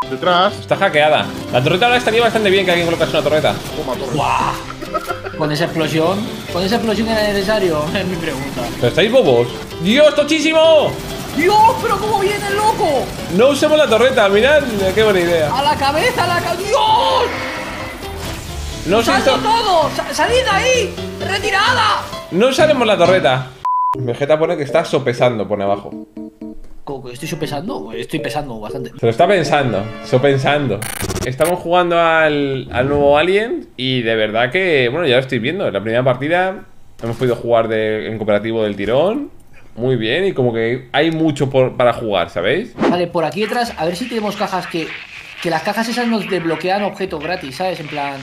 Detrás. Está hackeada. La torreta ahora estaría bastante bien que alguien colocase una torreta. Toma, torre. ¡Guau! Con esa explosión era necesario, es mi pregunta. ¿Pero estáis bobos? ¡Dios, tochísimo! ¡Dios, pero cómo viene el loco! No usemos la torreta, mirad, qué buena idea. ¡A la cabeza, a la cabeza! ¡Dios! No sé ¡Salto esto. todo! ¡Salid de ahí! ¡Retirada! No usaremos la torreta. Vegeta pone que está sopesando, pone abajo. ¿Cómo que estoy sopesando? Estoy pesando bastante. Se lo está pensando, sopensando. Estamos jugando al nuevo Alien y de verdad que, bueno, ya lo estoy viendo. En la primera partida hemos podido jugar en cooperativo del tirón. Muy bien, y como que hay mucho para jugar, ¿sabéis? Vale, por aquí detrás, a ver si tenemos cajas que las cajas esas nos desbloquean objetos gratis, ¿sabes? En plan...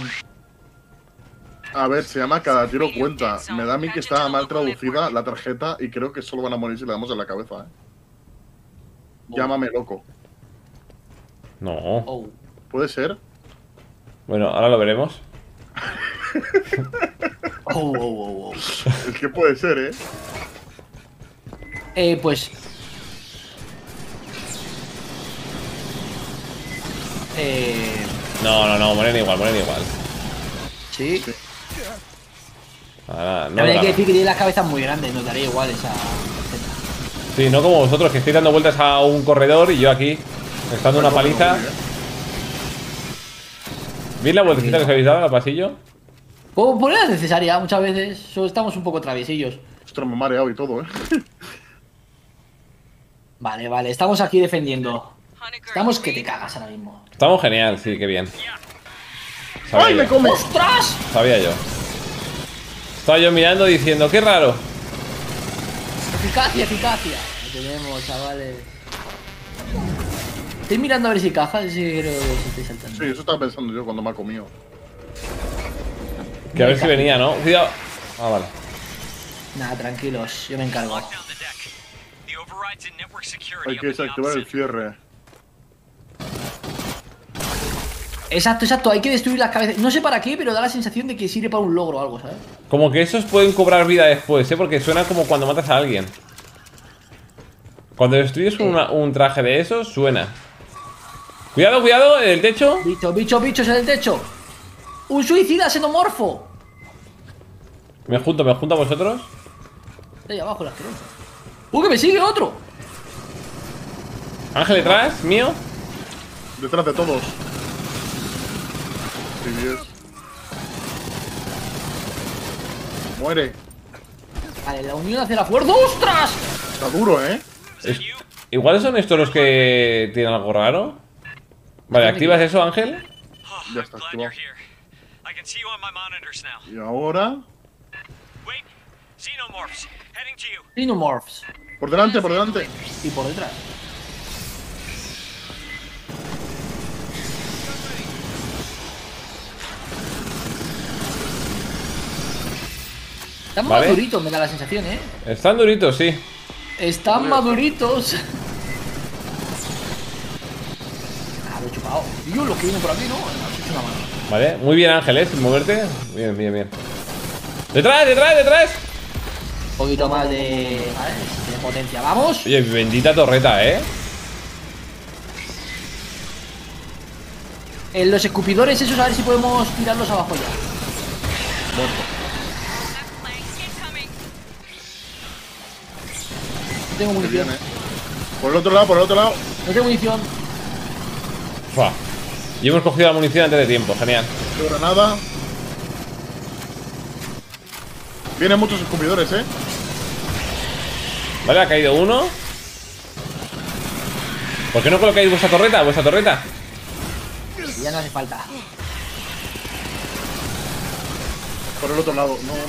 A ver, se llama Cada tiro cuenta. Me da a mí que está mal traducida la tarjeta y creo que solo van a morir si le damos en la cabeza, Llámame loco. No. Oh. ¿Puede ser? Bueno, ahora lo veremos. Oh. Es que puede ser, Pues... No, mueren igual. Sí. Nada, no, La verdad hay nada. que decir que tiene las cabezas muy grandes, nos daría igual esa... Sí, no como vosotros, que estáis dando vueltas a un corredor y yo aquí, estando una paliza. ¿Veis la vueltecita que os habéis dado al pasillo? Pues es necesaria muchas veces, solo estamos un poco traviesillos. Ostras, me he mareado y todo, Vale, estamos aquí defendiendo. Estamos que te cagas ahora mismo. Estamos genial, sí, qué bien. ¡Ay, me come! ¡Ostras! Sabía yo. Estaba yo mirando diciendo, qué raro. Eficacia. Lo tenemos, chavales. Estoy mirando a ver si cajas, sí, creo que se estoy saltando. Sí, eso estaba pensando yo cuando me ha comido. Que a ver si venía, ¿no? Cuidado. Ah, vale. Nada, tranquilos, yo me encargo. Hay que desactivar el cierre. Exacto, hay que destruir las cabezas. No sé para qué, pero da la sensación de que sirve para un logro o algo, ¿sabes? Como que esos pueden cobrar vida después, ¿eh? Porque suena como cuando matas a alguien. Cuando destruyes un traje de esos, suena. Cuidado, el techo. Bichos en el techo. ¡Un suicida xenomorfo! Me junto a vosotros. Ahí abajo el asqueroso. ¡Que me sigue otro! Ángel detrás, mío. Detrás de todos. Sí, 10. Muere. Vale, la unión hace la fuerza. ¡Ostras! Está duro, Igual son estos los que tienen algo raro. Vale, ¿activas eso, Ángel? Ya está activado. Y ahora... Xenomorphs. Por delante. Y por detrás. Están Vale. maduritos, me da la sensación, Están duritos, sí. Están maduritos. Lo he chupado. Dios, los que vienen por aquí, ¿no? Has hecho una mano. Vale, muy bien, Ángel, ¿eh? Sin moverte. Bien. ¡Detrás! Un poquito más de potencia. ¡Vamos! Oye, bendita torreta, ¿eh? Los escupidores esos, a ver si podemos tirarlos abajo ya. No tengo munición. Por el otro lado. No tengo munición. Fua. Y hemos cogido la munición antes de tiempo, genial. De granada. Vienen muchos escupidores, Vale, ha caído uno. ¿Por qué no colocáis vuestra torreta? Ya no hace falta. Por el otro lado. No.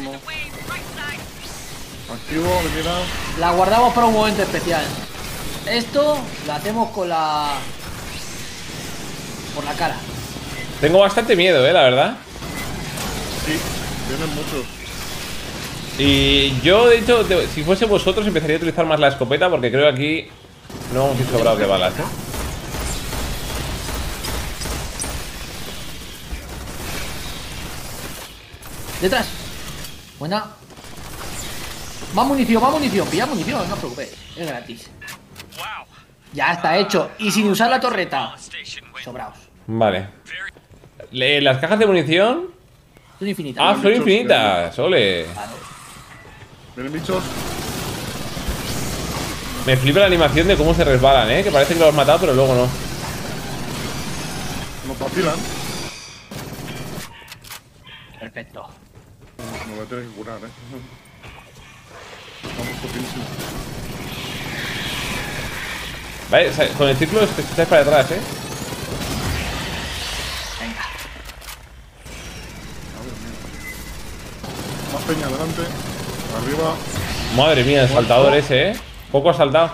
Activo, mira. La guardamos para un momento especial. Esto lo hacemos con la... por la cara. Tengo bastante miedo, la verdad. Sí, vienen muchos. Y yo, de hecho, si fuese vosotros, empezaría a utilizar más la escopeta, porque creo que aquí no vamos a ir sobrados de balas, Detrás. Buena. Más munición. Pilla munición, no os preocupéis. Es gratis. Ya está hecho. Y sin usar la torreta. Sobraos. Vale. Las cajas de munición. Son infinitas. Ah, son infinitas. Ole. Vale. Vienen bichos. Me flipa la animación de cómo se resbalan, que parece que lo has matado, pero luego no. Nos vacilan. Perfecto. Me voy a tener que curar, Vamos poquísimo. Vale, con el círculo estáis para atrás, Venga. Más peña adelante. Arriba. Madre mía, el saltador ese, Poco ha saltado.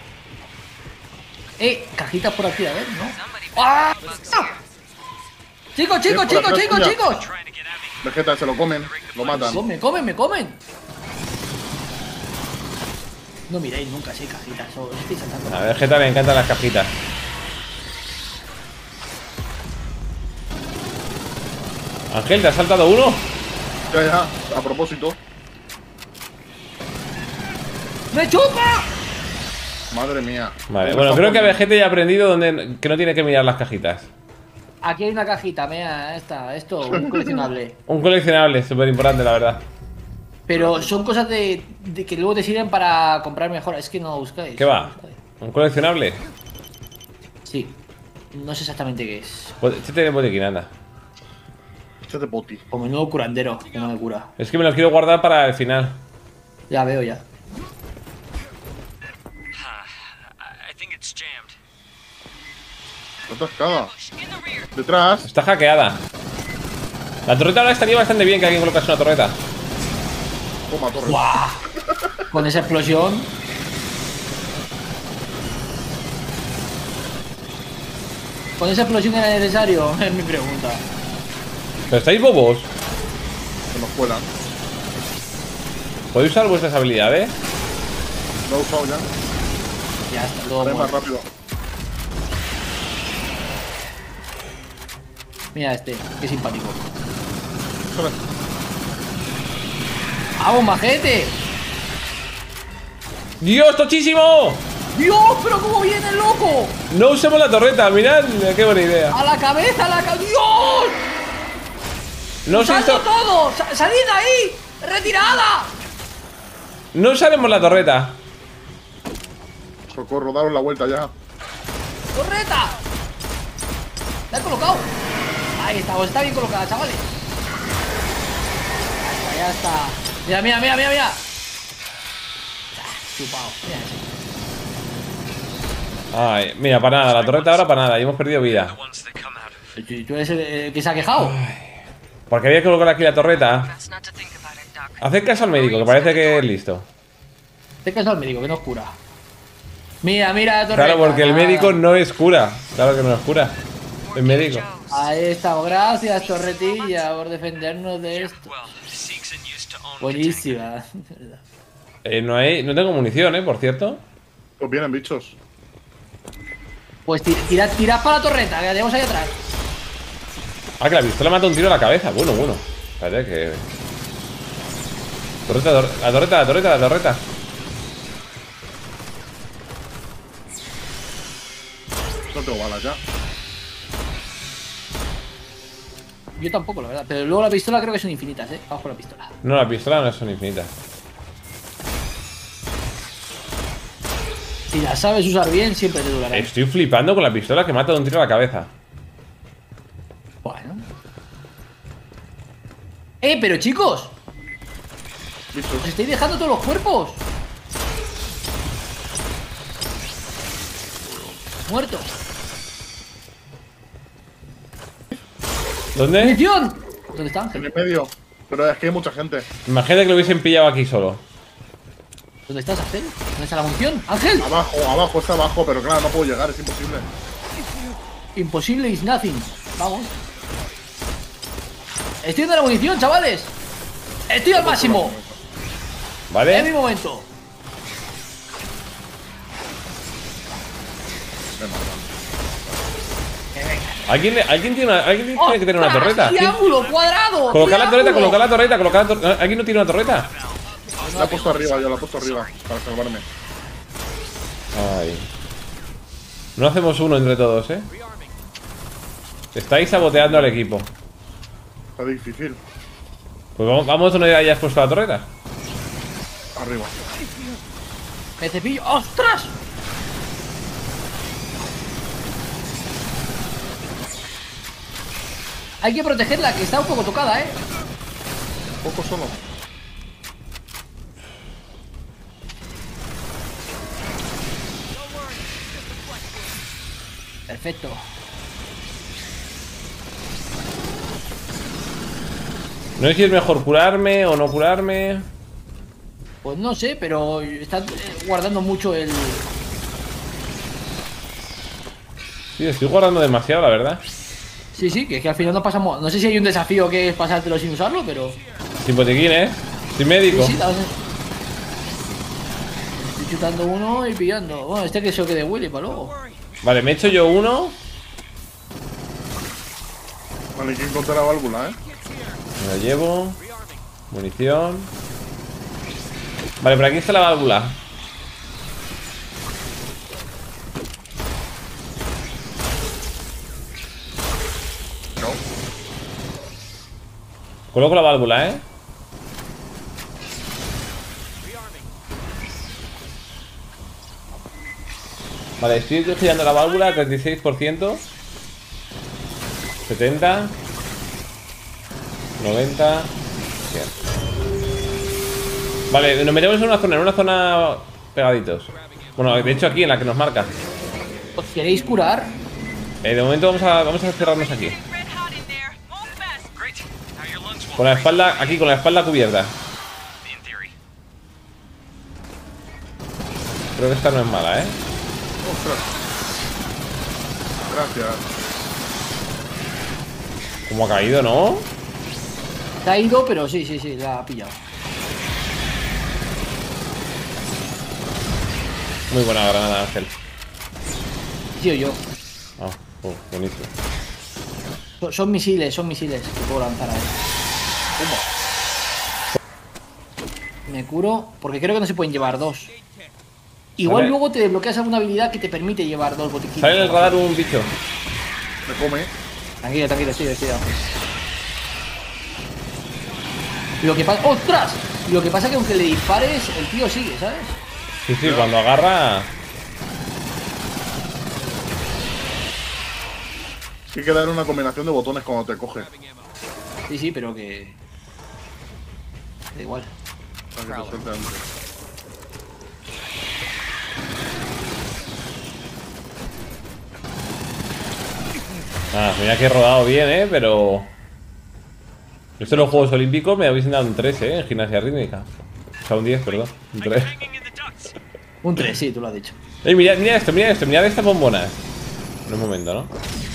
Cajitas por aquí, a ver, ¿no? ¡Ah! Chicos, chicos, chicos, chicos, chicos. Vegeta, se lo comen. Lo matan. Me comen, me comen. No miréis nunca si hay cajitas. Estoy saltando. A Vegeta le encantan las cajitas. Ángel, ¿te has saltado uno? Ya, a propósito. ¡Me chupa! Madre mía. Vale, bueno, creo que Vegeta ya ha aprendido que no tiene que mirar las cajitas. Aquí hay una cajita, mira, esto, un coleccionable. Un coleccionable, súper importante, la verdad. Pero son cosas de que luego te sirven para comprar mejor. Es que no buscáis. ¿Qué va? ¿Un coleccionable? Sí. No sé exactamente qué es. Échate de botiquín, anda. Échate poti. Como el nuevo curandero, que no me cura. Es que me los quiero guardar para el final. Ya veo, ya. Está atascada. Detrás. Está hackeada. La torreta ahora estaría bastante bien que alguien colocase una torreta. Toma, torre. ¡Guau! Con esa explosión. ¿Con esa explosión era necesario? Es mi pregunta. ¿Pero estáis bobos? Se nos cuelan. ¿Podéis usar vuestras habilidades? Lo he usado ya. Ya está, todo Haré más muerto. rápido. Mira este, qué simpático. Sale. ¡Vamos, majete! ¡Dios, tochísimo! ¡Dios, pero cómo viene el loco! No usemos la torreta, mirad, qué buena idea. ¡A la cabeza, a la cabeza! ¡Dios! No ¡Salto todo! ¡Salid de ahí! ¡Retirada! No usaremos la torreta. Socorro, daros la vuelta ya. ¡Torreta! ¡La he colocado! Ahí está, pues está bien colocada, chavales. Ya está. Mira, mira, mira, mira, mira. Chupado. Mira ese. Ay, mira, para nada, la torreta ahora para nada, y hemos perdido vida. ¿Tú eres el que se ha quejado? Porque había que colocar aquí la torreta. Haced caso al médico, que parece que es listo. Te caso al médico, que no es cura. Mira, mira la torreta. Claro, porque el nada. médico no es cura. Claro que no es cura. Es médico. Ahí estamos, gracias, torretilla, por defendernos de esto. Buenísima. No tengo munición, por cierto. Pues vienen bichos. Pues tirad para la torreta, que la tenemos ahí atrás. Ah, que la pistola mata un tiro a la cabeza. Bueno, bueno. Espérate que... Torreta, la torreta, la torreta, la torreta. No tengo balas ya. Yo tampoco, la verdad. Pero luego la pistola creo que son infinitas, Vamos con la pistola. No, la pistola no son infinitas. Si la sabes usar bien, siempre te durará. Estoy flipando con la pistola que mata de un tiro a la cabeza. Bueno. Pero chicos, Bichos. os estáis dejando todos los cuerpos. Muertos. ¿Dónde? ¡Munición! ¿Dónde está En Ángel? el medio. Pero es que hay mucha gente. Imagínate que lo hubiesen pillado aquí solo. ¿Dónde estás, Ángel? ¿Dónde está la munición? ¡Ángel! Abajo, abajo, está abajo, pero claro, no puedo llegar, es imposible. Imposible is nothing. Vamos. Estoy dando la munición, chavales. Estoy al máximo. Es mi ¿Vale? momento. Me matan. ¿Alguien tiene que tener una torreta? ¡Triángulo, cuadrado! Colocar la torreta, triángulo! colocar la torreta, colocar la torreta. ¿Alguien no tiene una torreta? La he puesto arriba, yo la he puesto arriba para salvarme. Ay. No hacemos uno entre todos, ¿eh? Estáis saboteando al equipo. Está difícil. Pues vamos donde hayas puesto la torreta. Arriba. Me cepillo. ¡Ostras! Hay que protegerla, que está un poco tocada, Poco solo. Perfecto. No sé si es mejor curarme o no curarme. Pues no sé, pero está guardando mucho el... Sí, estoy guardando demasiado, la verdad. Sí, sí, que es que al final no pasamos... No sé si hay un desafío que es pasártelo sin usarlo, pero... Sin botiquín, ¿eh? Sin médico. Sí, sí, estoy chutando uno y pillando. Bueno, este que se lo quede Willy para luego. Vale, me he hecho yo uno. Vale, hay que encontrar la válvula, Me lo llevo. Munición. Vale, por aquí está la válvula. No. Coloco la válvula, ¿eh? Vale, estoy girando la válvula 36%. 70. 90. 100. Vale, nos metemos en una zona pegaditos. Bueno, de hecho aquí en la que nos marca. ¿Os queréis curar? De momento vamos a cerrarnos aquí. Con la espalda, aquí con la espalda cubierta. Creo que esta no es mala, ¿eh? Ostras. Gracias. Como ha caído, ¿no? Se ha ido, pero sí, sí, sí, la ha pillado. Muy buena granada, Ángel. Tío, yo. Ah, buenísimo. Son misiles que puedo lanzar ahí. Me curo, porque creo que no se pueden llevar dos. Igual Vale. luego te desbloqueas alguna habilidad que te permite llevar dos botiquines. Sale en el radar un bicho. Me come. Tranquilo, tranquilo, sigue. Lo que pasa... ¡Ostras! Lo que pasa es que aunque le dispares, el tío sigue, ¿sabes? Sí, sí, cuando agarra. Sí que dar una combinación de botones cuando te coge. Sí, sí, pero que... Da igual. Para que te suelte antes. Ah, mira que he rodado bien, pero... Esto en los Juegos Olímpicos me habéis dado un 3, en gimnasia rítmica. O sea, un 10, perdón. Un 3. Un 3, sí, tú lo has dicho. Mira esto, mirad estas bombonas. En un momento, ¿no?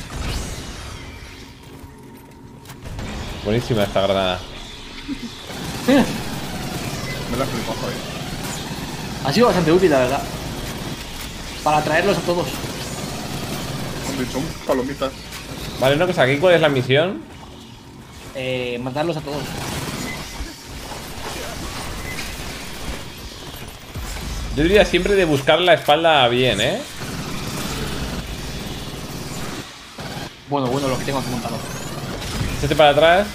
Buenísima esta granada. Me la flipado ahí. Ha sido bastante útil, la verdad. Para atraerlos a todos. Hombre, son palomitas. Vale, una cosa, aquí cuál es la misión. Matarlos a todos. Yo diría siempre de buscar la espalda bien, ¿eh? Bueno, lo que tengo aquí montado. Échate para atrás.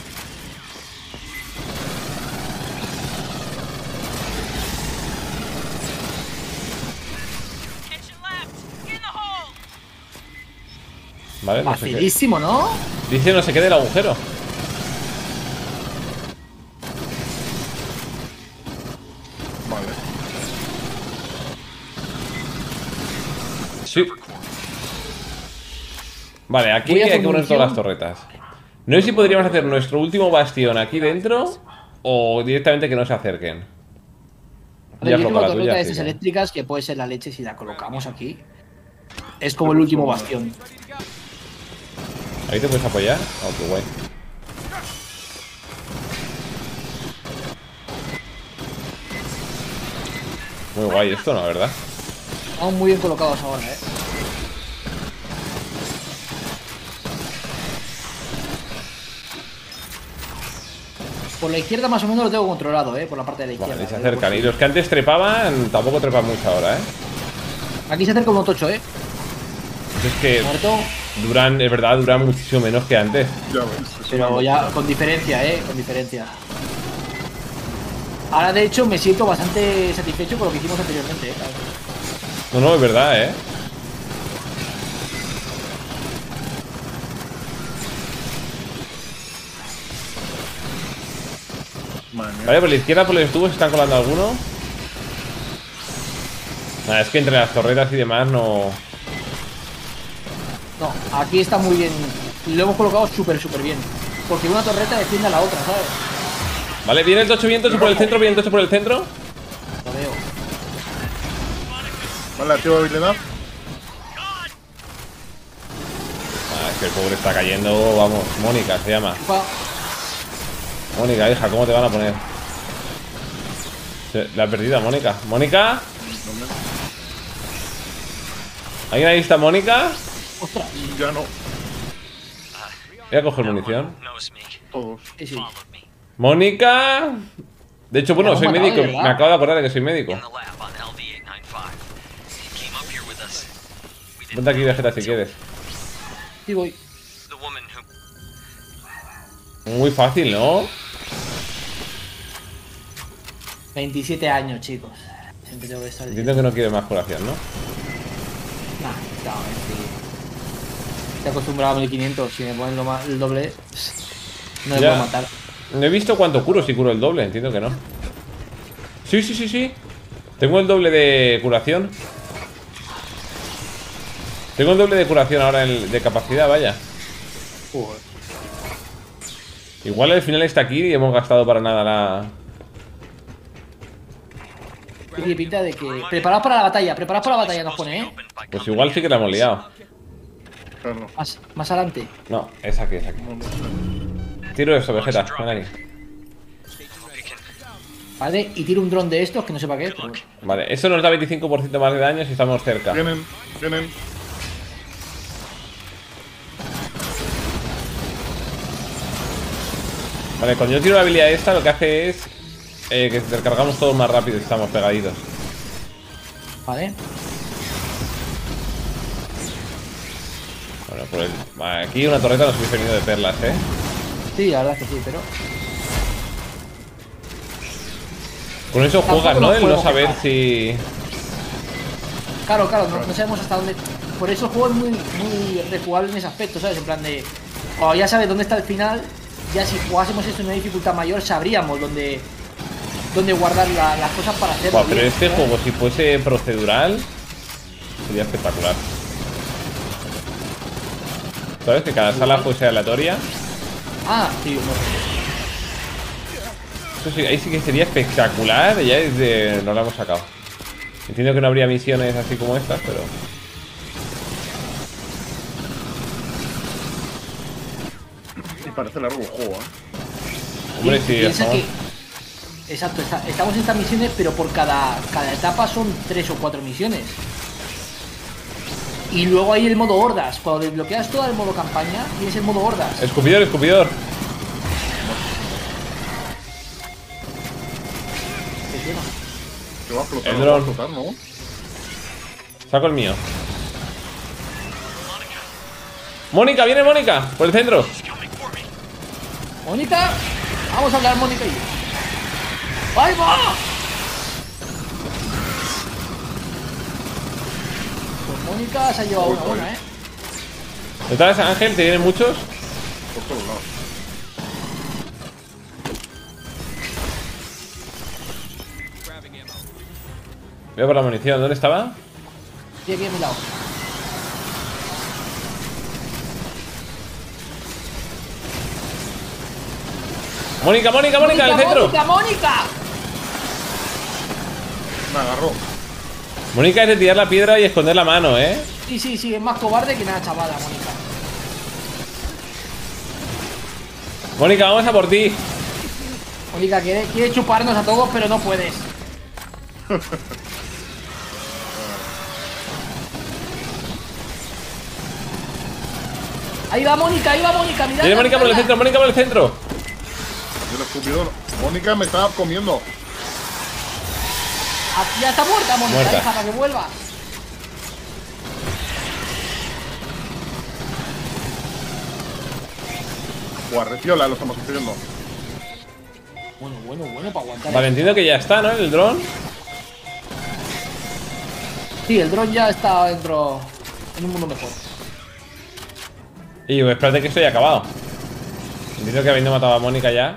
Vale, no sé qué. Facilísimo, ¿no? Dice no se quede el agujero. Vale. Sí. Vale, aquí Voy a hay que por poner todas las munición. torretas. No sé si podríamos hacer nuestro último bastión aquí dentro o directamente que no se acerquen. Yo tengo coloca la torreta tuya, de así estas que- eléctricas que puede ser la leche si la colocamos aquí. Es como el último bastión. Ahí te puedes apoyar. Oh, qué guay. Muy guay esto, ¿no? ¿Verdad? Estamos muy bien colocados ahora, ¿eh? Por la izquierda más o menos lo tengo controlado, ¿eh? Por la parte de la izquierda. Vale, se acercan. Y los que antes trepaban tampoco trepan mucho ahora, ¿eh? Aquí se acerca un tocho, ¿eh? Es que Muerto. duran, es verdad, duran muchísimo menos que antes. Ya ves. es Pero una ya locura. con diferencia, con diferencia. Ahora de hecho me siento bastante satisfecho con lo que hicimos anteriormente, claro. No, no, es verdad, Madre mía. Vale, por la izquierda, por los tubos, se están colando algunos. Nada, es que entre las torretas y demás no... No, aquí está muy bien. Lo hemos colocado súper bien. Porque una torreta defiende a la otra, ¿sabes? Vale, viene el tocho, viene el tocho por el centro, viene el tocho por el centro. Lo veo. Vale, activo habilidad. Ah, es que el pobre está cayendo, vamos, Mónica se llama. Upa. Mónica, hija, ¿cómo te van a poner? La ha perdido a Mónica. ¿Mónica? ¿Alguien ahí está Mónica? Ostras. Ya no. Voy a coger munición. Todos. Sí, sí. Mónica. De hecho, bueno, Me soy hemos matado, médico. ¿verdad? Me acabo de acordar de que soy médico. Vente aquí, Vegeta, si quieres. Sí, voy. Muy fácil, ¿no? 27 años, chicos. Siempre tengo que estar diciendo. Entiendo que no quiere más curación, ¿no? Nah, no, estoy acostumbrado a 1500. Si me ponen el doble, no me Ya. puedo matar. No he visto cuánto curo, si curo el doble, entiendo que no. Sí, sí, sí, sí. Tengo el doble de curación. Tengo el doble de curación ahora de capacidad, vaya. Joder. Igual al final está aquí y hemos gastado para nada la... Tiene pinta de que. Preparaos para la batalla, nos pone, ¿eh? Pues igual sí que la hemos liado. Claro. Más adelante. No, es aquí, es aquí. No lo sé. Tiro eso, Vegeta, ven aquí. Vale, y tiro un dron de estos que no sé para qué. Pero bueno. Vale, eso nos da 25% más de daño si estamos cerca. Vienen. Vale, cuando yo tiro la habilidad esta, lo que hace es que recargamos todos más rápido si estamos pegaditos. Vale. Bueno, pues vale, aquí una torreta nos hubiese venido de perlas, ¿eh? Sí, la verdad es que sí, pero. Con eso Tampoco juegas, ¿no? nos El no podemos saber quejar. si... Claro, no sabemos hasta dónde. Por eso el juego es muy rejugable en ese aspecto, ¿sabes? En plan de. Cuando ya sabes dónde está el final, ya si jugásemos esto en una dificultad mayor, sabríamos dónde guardar las cosas para hacerlo. Buah, pero bien, este ¿sabes? juego, si fuese procedural, sería espectacular. ¿Sabes? Que cada sala fuese aleatoria. Ah, sí, no. Eso sí, ahí sí que sería espectacular. Ya no lo hemos sacado. Entiendo que no habría misiones así como estas, pero... Y parece largo el juego, ¿eh? Hombre, sí, Piensa estamos... que. Exacto, estamos en estas misiones, pero por cada etapa son 3 o 4 misiones. Y luego hay el modo hordas. Cuando desbloqueas todo el modo campaña, tienes el modo hordas. Escupidor, escupidor. Que va a flotar, El no va a dron. flotar, ¿no? Saco el mío. Mónica, viene Mónica, por el centro. Mónica, vamos a hablar Mónica y yo. ¡Ahí va! Pues Mónica se ha llevado una buena, ¿eh? ¿Detrás, Ángel? ¿Te vienen muchos? Por todos lados. Voy a por la munición. ¿Dónde estaba? Estoy aquí a mi lado. Mónica, Mónica, Mónica, en el centro. ¡Mónica, Mónica! Me agarró. Mónica es de tirar la piedra y esconder la mano, ¿eh? Sí, sí, sí, es más cobarde que nada, chavala, Mónica. Mónica, vamos a por ti. Mónica quiere chuparnos a todos, pero no puedes. Ahí va Mónica, mirad. Viene Mónica por el centro, Mónica por el centro. Yo lo escupidor. Mónica me estaba comiendo. Ya está muerta, Mónica, Muerta. hija, para que vuelva. jugar. Piola, lo estamos haciendo. Bueno, para aguantar. Vale, entiendo que ya está, ¿no? El dron. Sí, el dron ya está dentro en un mundo mejor. Y espérate que esto ya ha acabado. Entiendo que habiendo matado a Mónica ya.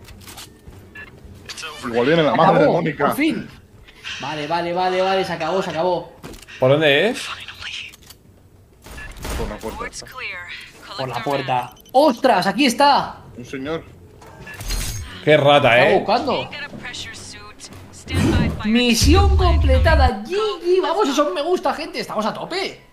Igual viene la madre de Mónica. Por fin. Vale, se acabó. ¿Por dónde es? Por la puerta. Por la puerta. ¡Ostras! ¡Aquí está! Un señor. Qué rata, Está buscando. Misión completada. GG. Vamos, eso me gusta, gente. Estamos a tope.